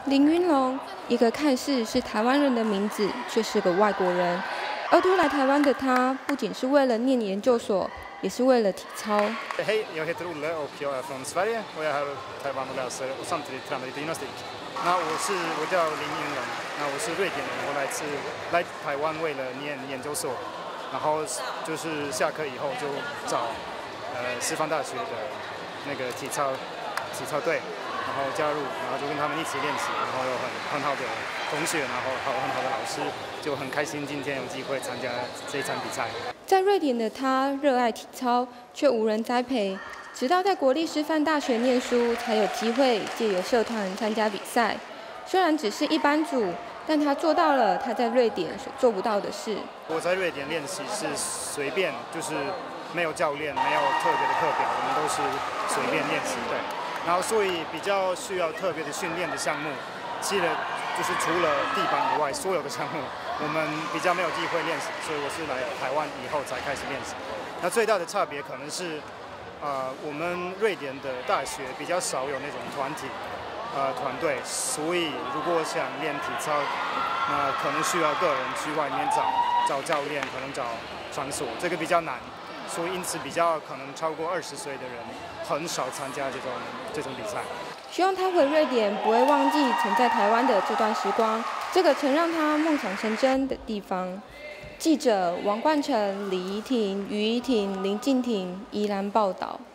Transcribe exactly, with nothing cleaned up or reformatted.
林云龙，一个看似是台湾人的名字，却是个外国人。而突来台湾的他，不仅是为了念研究所，也是为了体操。 Hej, jag heter Olle och jag är från Sverige och jag är här i Taiwan och läser och samtidigt tränar lite gymnastik. 那我是我叫林云龙，那我是瑞典人，我来自来台湾为了念研究所，然后就是下课以后就找呃师范大学的那个体操体操队。 然后加入，然后就跟他们一起练习，然后有很很好的同学，然后还有很好的老师，就很开心今天有机会参加这一场比赛。 在瑞典的他热爱体操，却无人栽培，直到在国立师范大学念书，才有机会借由社团参加比赛。虽然只是一班组，但他做到了他在瑞典所做不到的事。 我在瑞典练习是随便，就是没有教练，没有特别的课表，我们都是随便练习的。 然后，所以比较需要特别的训练的项目，其实就是除了地板以外，所有的项目我们比较没有机会练习，所以我是来台湾以后才开始练习。那最大的差别可能是，呃，我们瑞典的大学比较少有那种团体，呃，团队，所以如果想练体操，那可能需要个人去外面找找教练，可能找场所，这个比较难。 所以因此比较可能超过二十岁的人很少参加这种这种比赛。 希望他回瑞典不会忘记曾在台湾的这段时光，这个曾让他梦想成真的地方。记者王冠成、李怡婷、于怡婷、林静婷宜兰报道。